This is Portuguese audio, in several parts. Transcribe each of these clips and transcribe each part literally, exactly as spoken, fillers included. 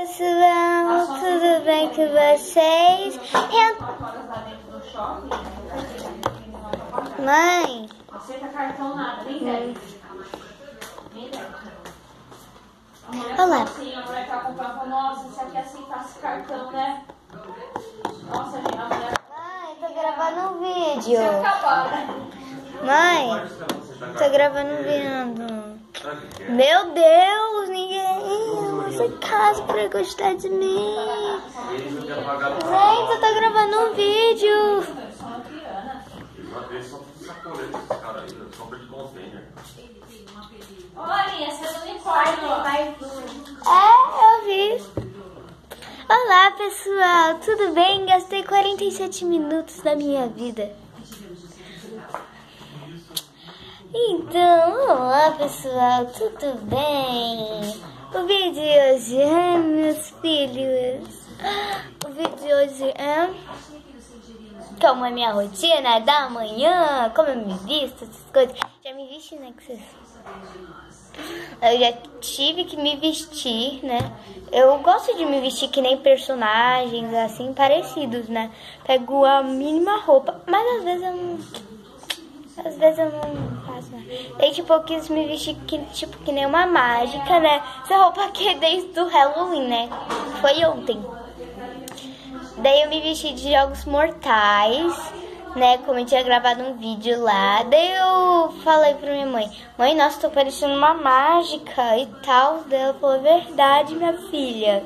pessoal, tudo bem com vocês? Eu... Mãe, não aceita cartão nada, nem débito. Nem débito. Olá. Assim, a mulher tá comprando, nossa, se aqui aceitasse cartão, né? Nossa, gente, a mulher... Mãe, tô gravando um vídeo. Se acabar, né? Mãe, tô gravando um vídeo. Meu Deus, ninguém nessa casa pra gostar de mim. Gente, eu tô gravando um vídeo. Olha, essa é do unicórnio. É, eu vi. Olá, pessoal, tudo bem? Gastei quarenta e sete minutos da minha vida. Então, olá, pessoal, tudo bem? O vídeo de hoje é, meus filhos, o vídeo de hoje é como é minha rotina da manhã, como eu me visto, essas coisas. Já me vesti, né? Que vocês... Eu já tive que me vestir, né? Eu gosto de me vestir que nem personagens, assim, parecidos, né? Pego a mínima roupa, mas às vezes eu não... Às vezes eu não faço, né? Daí, tipo, eu quis me vestir que, tipo, que nem uma mágica, né? Essa roupa aqui é desde o Halloween, né? Foi ontem. Daí eu me vesti de Jogos Mortais, né? Como eu tinha gravado um vídeo lá. Daí eu falei pra minha mãe, mãe, nossa, tô parecendo uma mágica e tal. Daí ela falou, verdade, minha filha.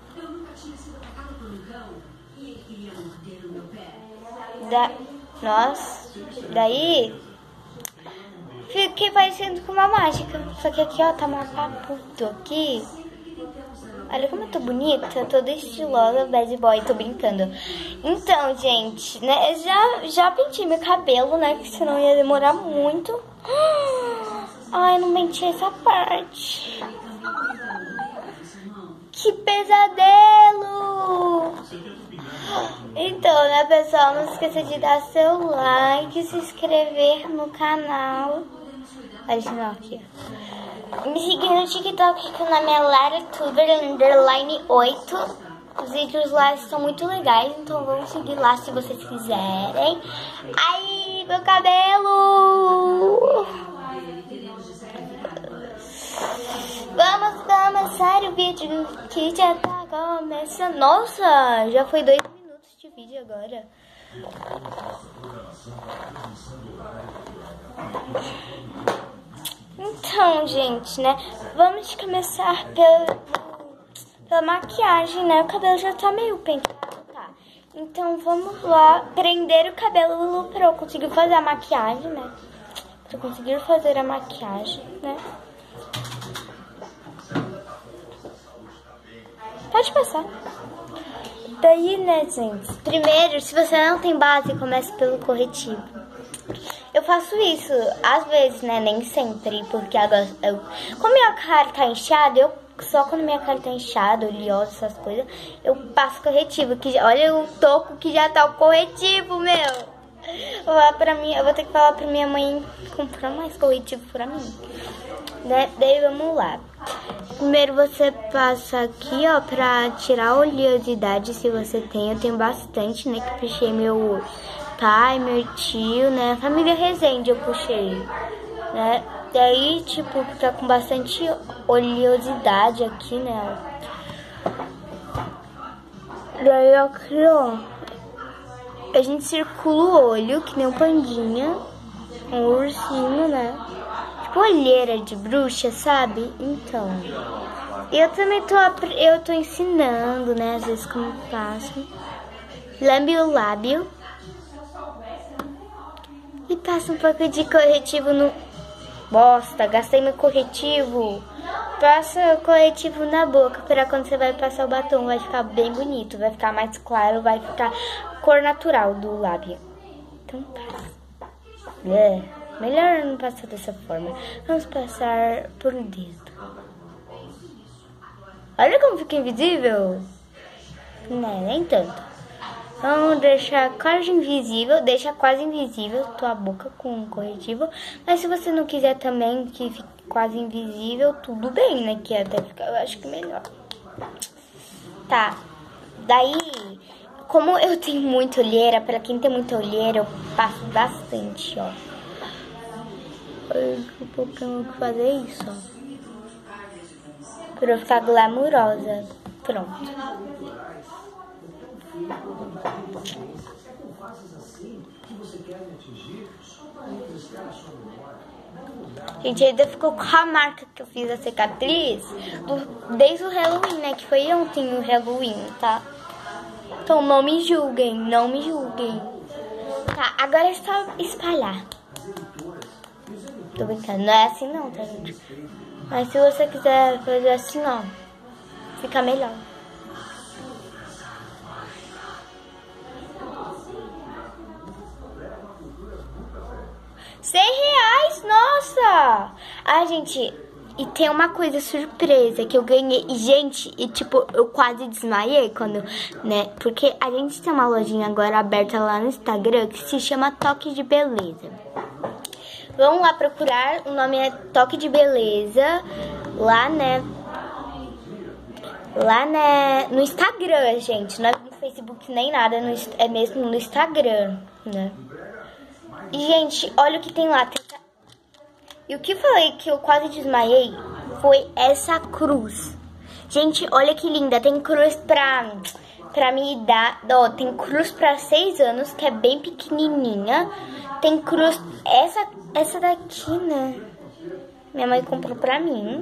Da... Nossa, daí fiquei parecendo com uma mágica. Só que aqui, ó, tá uma paputo aqui. Olha como eu tô bonita, toda estilosa, bad boy, tô brincando. Então, gente, né, eu já, já pentei meu cabelo, né, que senão ia demorar muito. Ai, eu não pentei essa parte. Que pesadelo! Então, né, pessoal, não esqueça de dar seu like, se inscrever no canal. Olha esse nome aqui. Me seguir no TikTok, que o nome é LaraTuber underline oito. Os vídeos lá estão muito legais, então vamos seguir lá se vocês quiserem. Ai, meu cabelo! Vamos começar o vídeo que já tá começando. Nossa, já foi dois minutos de vídeo agora. Então, gente, né, vamos começar pela, pela maquiagem, né, o cabelo já tá meio penteado, tá? Então, vamos lá prender o cabelo pra eu conseguir fazer a maquiagem, né, pra eu conseguir fazer a maquiagem, né. Pode passar. Daí, né, gente, primeiro, se você não tem base, comece pelo corretivo. Eu faço isso, às vezes, né, nem sempre, porque agora, eu, como minha cara tá inchada, eu, só quando minha cara tá inchada, oleosa, essas coisas, eu passo corretivo, que olha o toco que já tá o corretivo, meu. Vou falar pra mim, eu vou ter que falar pra minha mãe comprar mais corretivo pra mim, né, daí vamos lá. Primeiro você passa aqui, ó, pra tirar a oleosidade, se você tem, eu tenho bastante, né, que puxei meu pai, meu tio, né, família Rezende eu puxei, né, daí, tipo, tá com bastante oleosidade aqui, né, daí aqui, ó, a gente circula o olho, que nem um pandinha, um ursinho, né, tipo olheira de bruxa, sabe, então, eu também tô, eu tô ensinando, né, às vezes como faço, lambe o lábio, e passa um pouco de corretivo no... Bosta, gastei meu corretivo. Passa o corretivo na boca para quando você vai passar o batom. Vai ficar bem bonito, vai ficar mais claro, vai ficar cor natural do lábio. Então passa. É, melhor não passar dessa forma. Vamos passar por um dedo. Olha como fica invisível. Não, nem tanto. Vamos deixar quase invisível, deixa quase invisível tua boca com corretivo. Mas se você não quiser também que fique quase invisível, tudo bem, né? Que até fica, eu acho que melhor. Tá. Daí, como eu tenho muita olheira, pra quem tem muita olheira, eu passo bastante, ó. Eu vou fazer isso, ó. Pra eu ficar glamurosa. Pronto. Gente, ainda ficou com a marca que eu fiz a cicatriz do, desde o Halloween, né? Que foi ontem o Halloween, tá? Então não me julguem, não me julguem. Tá, agora é só espalhar. Tô brincando, não é assim não, tá, gente? Mas se você quiser fazer assim, ó, fica melhor. cem reais, nossa! Ah, gente, e tem uma coisa surpresa que eu ganhei. E, gente, e tipo, eu quase desmaiei quando, né? Porque a gente tem uma lojinha agora aberta lá no Instagram que se chama Toque de Beleza. Vamos lá procurar, o nome é Toque de Beleza, lá, né? Lá, né? No Instagram, gente, não é no Facebook nem nada, no, é mesmo no Instagram, né? E, gente, olha o que tem lá. Tem... E o que eu falei que eu quase desmaiei foi essa cruz. Gente, olha que linda. Tem cruz pra, pra minha idade. Ó, tem cruz pra seis anos, que é bem pequenininha. Tem cruz... Essa, essa daqui, né? Minha mãe comprou pra mim.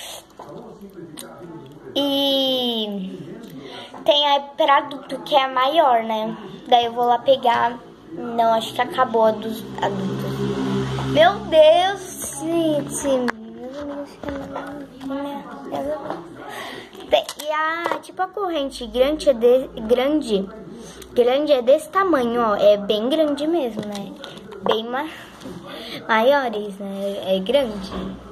E... tem a pra adulto, que é a maior, né? Daí eu vou lá pegar... Não, acho que acabou a dos adultos. Meu Deus, gente. E a, tipo, a corrente grande é, de, grande, grande é desse tamanho, ó. É bem grande mesmo, né? Bem ma maiores, né? É grande.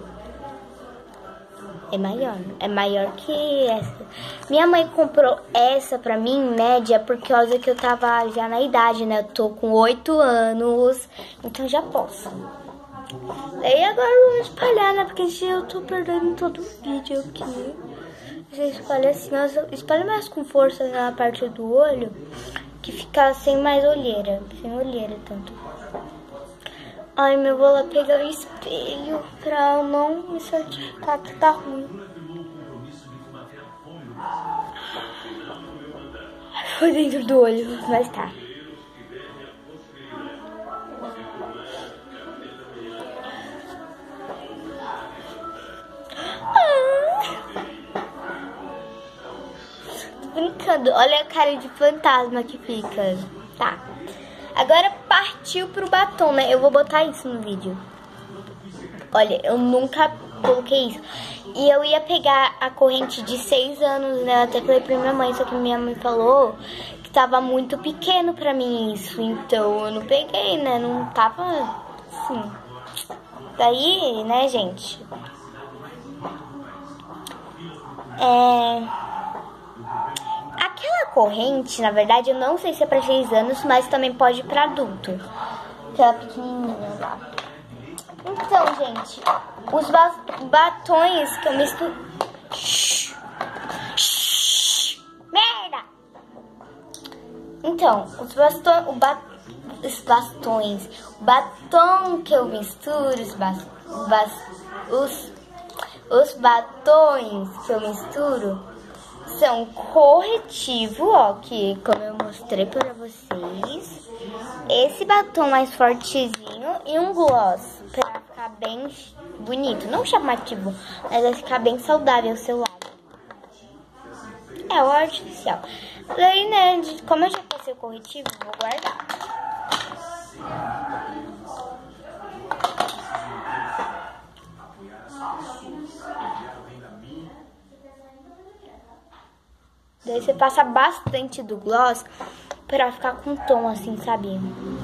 É maior, é maior que essa. Minha mãe comprou essa pra mim, média, por causa que eu tava já na idade, né? Eu tô com oito anos, então já posso. E agora eu vou espalhar, né? Porque eu tô perdendo todo o vídeo aqui. Você espalha assim, espalha mais com força na parte do olho, que fica sem mais olheira, sem olheira tanto. Ai, meu, vou lá pegar o espelho pra eu não me certificar que tá ruim. Foi dentro do olho, mas tá. Ah. Tô brincando, olha a cara de fantasma que fica. Tá. Agora partiu pro batom, né? Eu vou botar isso no vídeo. Olha, eu nunca coloquei isso. E eu ia pegar a corrente de seis anos, né? Eu até falei pra minha mãe, só que minha mãe falou que tava muito pequeno pra mim isso. Então eu não peguei, né? Não tava assim. Daí, né, gente? É... Aquela corrente, na verdade, eu não sei se é pra seis anos, mas também pode ir pra adulto. Aquela pequenininha lá. Então, gente, os ba batons que eu misturo... Merda! Então, os, baston... o ba... os bastões, o batom que eu misturo, os, ba... Bas... os... os batons que eu misturo... são corretivo, ó, que como eu mostrei pra vocês. Esse batom mais fortezinho e um gloss pra ficar bem bonito. Não chamativo, mas vai ficar bem saudável o seu lado. É o artificial. Daí, né, como eu já passei o corretivo, vou guardar. Daí você passa bastante do gloss pra ficar com tom assim, sabe?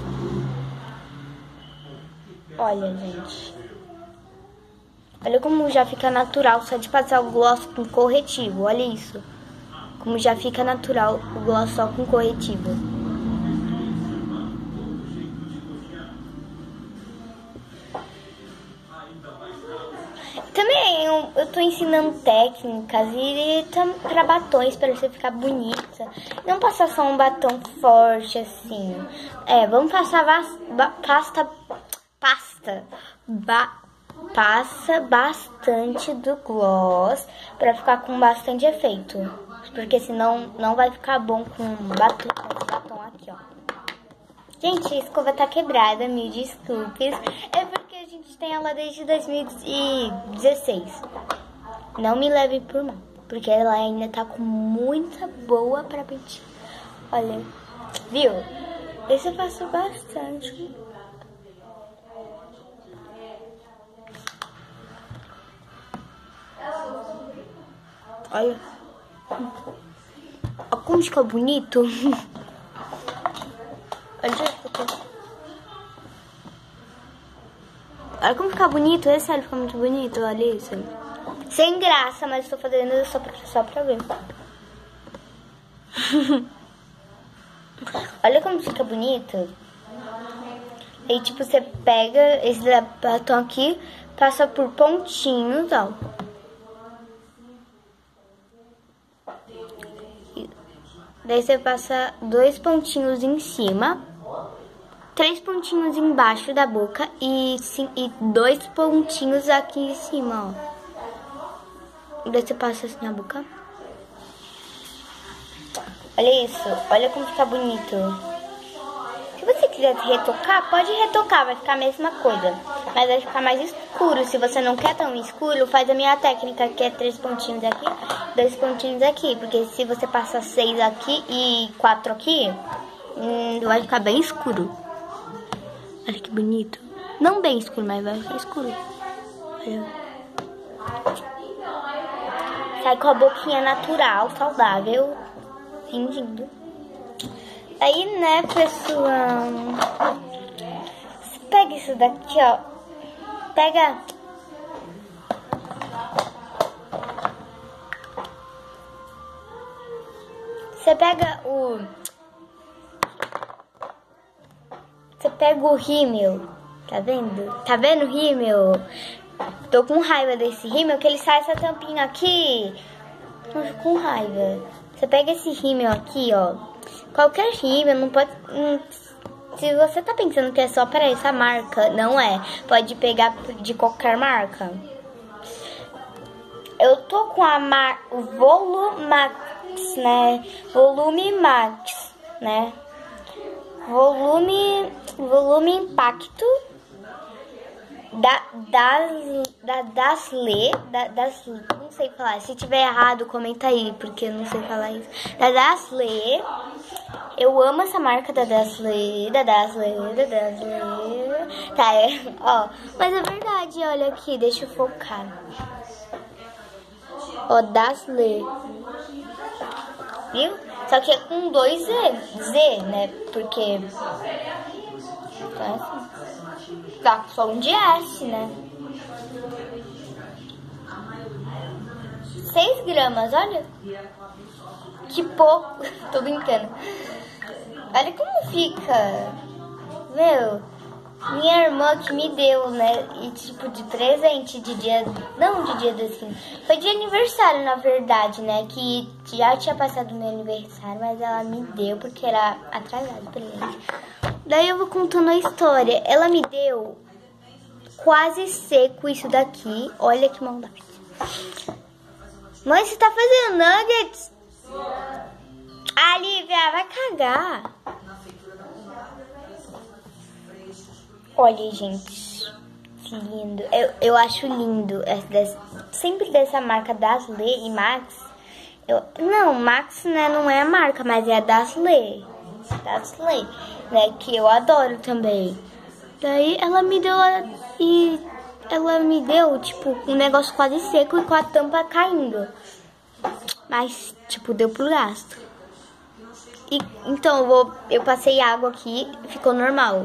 Olha, gente. Olha como já fica natural só de passar o gloss com corretivo. Olha isso. Como já fica natural o gloss só com corretivo. Também eu tô ensinando técnicas e pra batons, pra você ficar bonita. Não passar só um batom forte, assim. É, vamos passar ba pasta, pasta, ba passa bastante do gloss pra ficar com bastante efeito. Porque senão não vai ficar bom com batom, esse batom aqui, ó. Gente, a escova tá quebrada, me desculpes. É porque a gente tem ela desde dois mil e dezesseis. Não me leve por mal, porque ela ainda tá com muita boa pra pentear. Olha, viu? Esse eu faço bastante. Olha. Olha como ficou bonito. Olha, olha como fica bonito. É sério, fica muito bonito. Olha isso. Sem graça, mas estou fazendo só pra, só pra ver. Olha como fica bonito. Aí, tipo, você pega esse batom aqui, passa por pontinhos, ó. Daí você passa dois pontinhos em cima, três pontinhos embaixo da boca e, sim, e dois pontinhos aqui em cima, ó. Daí você passa assim na boca. Olha isso, olha como fica bonito. Se você quiser retocar, pode retocar, vai ficar a mesma coisa. Mas vai ficar mais escuro. Se você não quer tão escuro, faz a minha técnica, que é três pontinhos aqui, dois pontinhos aqui. Porque se você passar seis aqui e quatro aqui, hum, vai ficar bem escuro. Olha que bonito. Não bem escuro, mas vai ficar escuro. Olha. Sai com a boquinha natural, saudável, fingindo. Aí, né, pessoal, você pega isso daqui, ó, pega, você pega o, você pega o rímel, tá vendo? Tá vendo o rímel? Tô com raiva desse rímel, que ele sai essa tampinha aqui, tô com raiva. Você pega esse rímel aqui, ó. Qualquer rímel, não pode... Hum, se você tá pensando que é só para essa marca, não é. Pode pegar de qualquer marca. Eu tô com a mar... Volumax, né? Volume Max, né? Volume... Volume Impacto. Da, das, da, Dasle, da, das, não sei falar, se tiver errado comenta aí, porque eu não sei falar isso. Da Dasle, eu amo essa marca da Dasle, da Dasle, da Dasle, tá, é, ó, mas é verdade, olha aqui, deixa eu focar, ó, Dasle, viu? Só que é com dois Z, Z, né, porque, tá assim. Tá só um de S, né? seis gramas, olha. Que pouco. Tô brincando. Olha como fica. Meu, minha irmã que me deu, né? E tipo, de presente, de dia... Não de dia das crianças. Foi de aniversário, na verdade, né? Que já tinha passado o meu aniversário, mas ela me deu porque era atrasado pra ele. Daí eu vou contando a história. Ela me deu quase seco isso daqui. Olha que maldade. Mãe, você tá fazendo nuggets? Ah, Lívia, vai cagar. Olha, gente. Que lindo. Eu, eu acho lindo. Dessa, sempre dessa marca Dasle e Max. Eu, não, Max, né, não é a marca, mas é a Dasle. Dasle, né, que eu adoro também. Daí ela me deu e ela me deu tipo um negócio quase seco e com a tampa caindo. Mas tipo deu pro gasto. E então eu vou eu passei água aqui, ficou normal.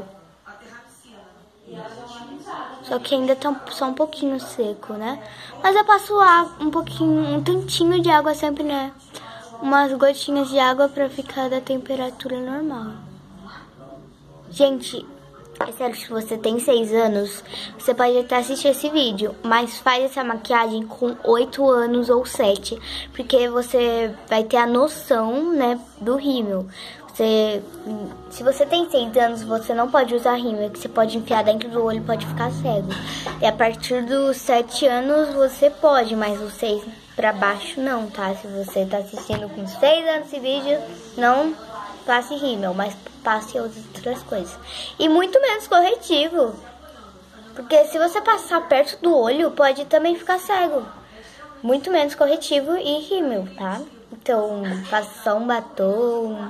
Só que ainda tá só um pouquinho seco, né? Mas eu passo um pouquinho, um tantinho de água sempre, né? Umas gotinhas de água pra ficar da temperatura normal. Gente, É sério, se você tem seis anos, você pode até assistir esse vídeo, mas faz essa maquiagem com oito anos ou sete, porque você vai ter a noção, né, do rímel. Você, se você tem seis anos, você não pode usar rímel, que você pode enfiar dentro do olho e pode ficar cego. E a partir dos sete anos você pode, mas os seis pra baixo não, tá? Se você tá assistindo com seis anos esse vídeo, não passe rímel, mas passe outras coisas. E muito menos corretivo. Porque se você passar perto do olho, pode também ficar cego. Muito menos corretivo e rímel, tá? Então, faça só um batom.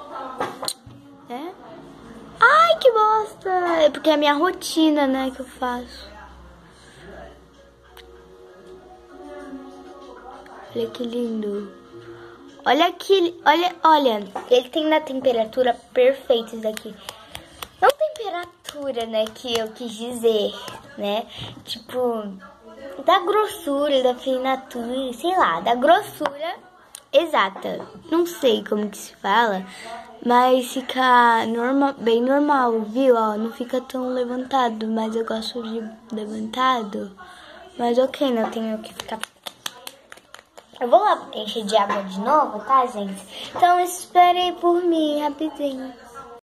É? Ai, que bosta! É porque é a minha rotina, né, que eu faço. Olha que lindo. Olha aqui, olha, olha, ele tem na temperatura perfeita isso daqui. Não temperatura, né, que eu quis dizer, né? Tipo, da grossura, da finatura, sei lá, da grossura exata. Não sei como que se fala, mas fica normal, bem normal, viu? Ó, não fica tão levantado, mas eu gosto de levantado. Mas ok, não tenho que ficar... Eu vou lá encher de água de novo, tá, gente? Então espere por mim rapidinho.